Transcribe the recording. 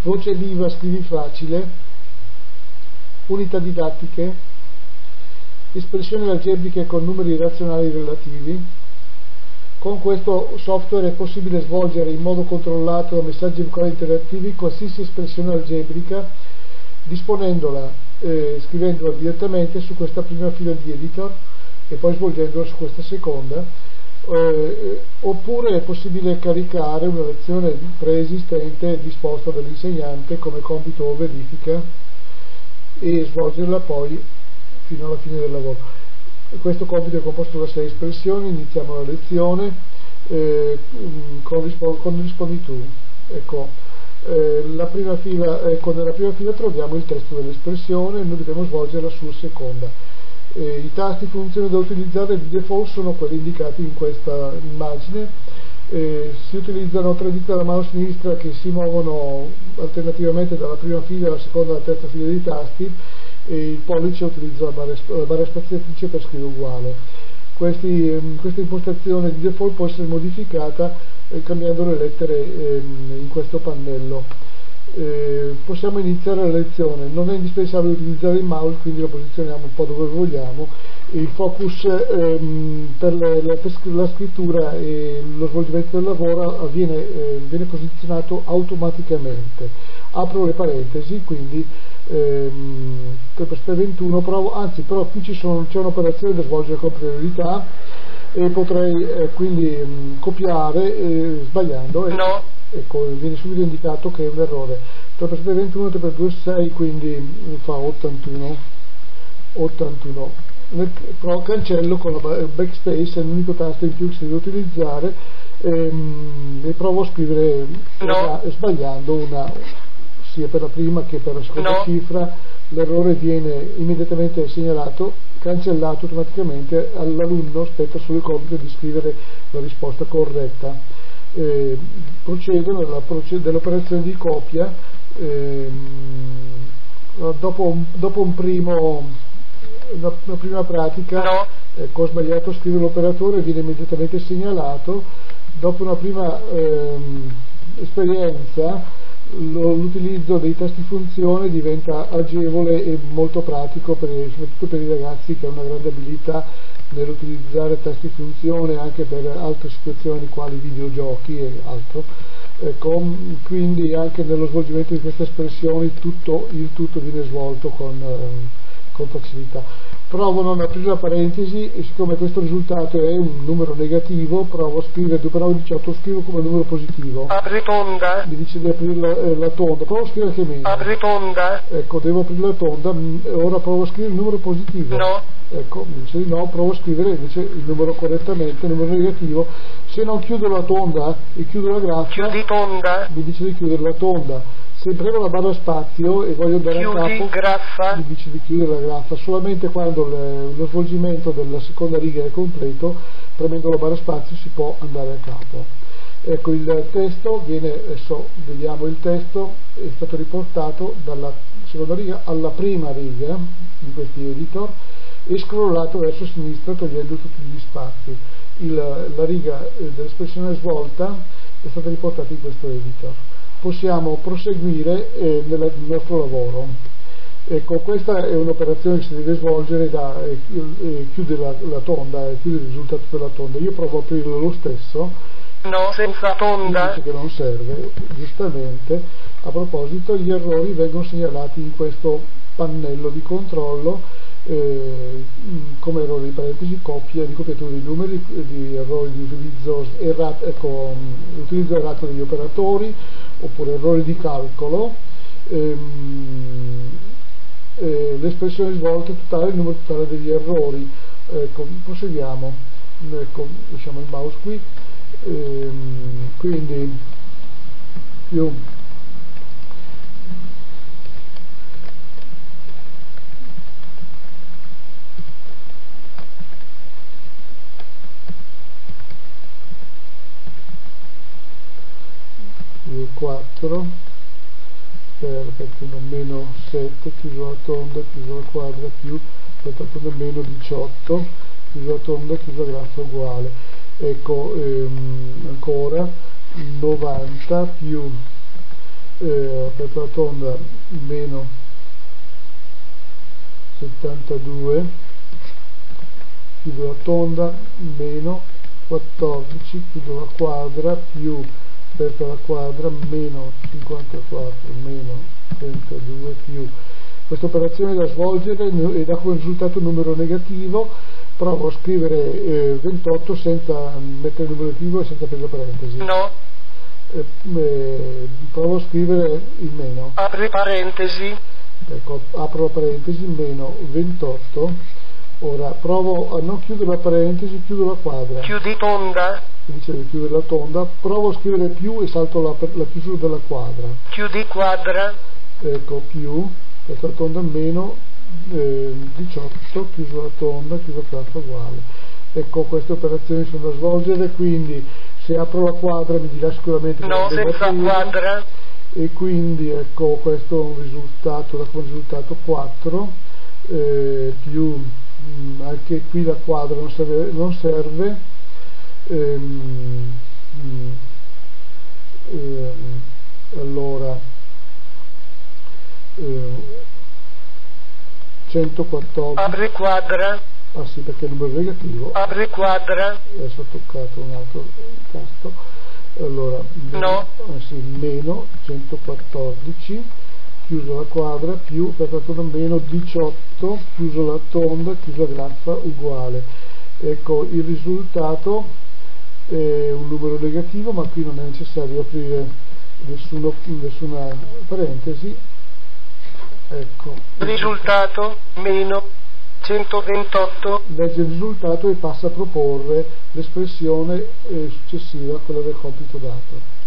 voce viva, scrivi facile, unità didattiche, espressioni algebriche con numeri razionali relativi. Con questo software è possibile svolgere in modo controllato da messaggi vocali interattivi qualsiasi espressione algebrica, disponendola, scrivendola direttamente su questa prima fila di editor e poi svolgendola su questa seconda, oppure è possibile caricare una lezione preesistente disposta dall'insegnante come compito o verifica e svolgerla poi fino alla fine del lavoro. Questo compito è composto da 6 espressioni. Iniziamo la lezione con rispondi tu. Ecco, nella prima fila troviamo il testo dell'espressione, noi dobbiamo svolgerla sulla seconda. I tasti funzione da utilizzare di default sono quelli indicati in questa immagine. Si utilizzano 3 dita della mano sinistra che si muovono alternativamente dalla prima fila alla seconda e alla terza fila dei tasti, e il pollice utilizza la barra spaziatrice per scrivere uguale. Questa impostazione di default può essere modificata cambiando le lettere in questo pannello. Possiamo iniziare la lezione, non è indispensabile utilizzare il mouse, quindi lo posizioniamo un po' dove vogliamo. Il focus per la scrittura e lo svolgimento del lavoro viene posizionato automaticamente. Apro le parentesi, quindi per 21 però qui c'è un'operazione da svolgere con priorità e potrei quindi copiare sbagliando e no. Ecco, viene subito indicato che è un errore. 3 per 21, 3 per 2, 6, quindi fa 81. Però cancello con la backspace, è l'unico tasto in più che si deve utilizzare, e provo a scrivere sbagliando sia per la prima che per la seconda cifra. L'errore viene immediatamente segnalato, cancellato automaticamente. All'alunno spetta solo il compito di scrivere la risposta corretta. Procedo dell'operazione di copia. Dopo una prima pratica, ho sbagliato a scrivere l'operatore, viene immediatamente segnalato. Dopo una prima esperienza, l'utilizzo dei tasti funzione diventa agevole e molto pratico, soprattutto per i ragazzi che hanno una grande abilità nell'utilizzare tasti funzione anche per altre situazioni quali videogiochi e altro. Quindi anche nello svolgimento di queste espressioni il tutto viene svolto con facilità. Provo a non aprire la parentesi e siccome questo risultato è un numero negativo, provo a scrivere 2 per 9, 18, scrivo come numero positivo. Apri tonda. Mi dice di aprire la tonda, provo a scrivere anche meno. Apri tonda. Ecco, devo aprire la tonda, ora provo a scrivere il numero positivo. No. Ecco, mi dice di no, provo a scrivere invece il numero correttamente, il numero negativo. Se non chiudo la tonda e chiudo la graffa, chiudi tonda. Mi dice di chiudere la tonda. Se premo la barra spazio e voglio andare a capo, graffa. Mi dice di chiudere la graffa. Solamente quando lo svolgimento della seconda riga è completo, premendo la barra spazio si può andare a capo. Ecco, il testo adesso vediamo il testo, è stato riportato dalla seconda riga alla prima riga di questi editor e scrollato verso sinistra togliendo tutti gli spazi. La riga dell'espressione svolta è stata riportata in questo editor. Possiamo proseguire nel nostro lavoro. Ecco, questa è un'operazione che si deve svolgere chiudere la tonda, chiudere il risultato della tonda. Io provo a aprirlo lo stesso. No, senza tonda. Dice che non serve, giustamente. A proposito, gli errori vengono segnalati in questo pannello di controllo, come errori di parentesi, di copiatura di numeri, di errori di utilizzo errato, l'utilizzo errato degli operatori, oppure errori di calcolo, l'espressione svolta totale, il numero totale degli errori. Proseguiamo. Lasciamo il mouse qui. Quindi più più 4 per meno 7, chiuso la tonda, chiuso la quadra, più meno 18, chiuso la tonda, chiuso la graffa uguale. Ecco, ancora 90 più aperto la tonda, meno 72, chiudo la tonda, meno 14, chiudo la quadra, più aperta la quadra, meno 54, meno 32, più. Questa operazione da svolgere e dà come risultato un numero negativo. Provo a scrivere 28 senza mettere il numero negativo e senza aprire la parentesi. No. Provo a scrivere il meno. Apri parentesi. Ecco, apro la parentesi, meno 28. Ora provo a non chiudere la parentesi, chiudo la quadra. Chiudi tonda. Mi dice di chiudere la tonda. Provo a scrivere più e salto la chiusura della quadra. Chiudi quadra. Ecco, più, questa tonda, meno 18, chiuso la tonda, chiuso la quadra, uguale. Ecco, queste operazioni sono da svolgere, quindi se apro la quadra mi dirà sicuramente No, senza quadra. e quindi ecco, questo è un risultato, da come risultato 4, più anche qui la quadra non serve, allora 114. Apri quadra. Ah sì, perché è il numero negativo. Apri quadra. Adesso ho toccato un altro tasto. Allora, No. Sì, meno 114, chiuso la quadra, più aperta la tonda, meno 18, chiuso la tonda, chiuso la graffa, uguale. Ecco, il risultato è un numero negativo, ma qui non è necessario aprire nessuna parentesi. Ecco. Risultato meno 128. Legge il risultato e passa a proporre l'espressione successiva a quella del compito dato.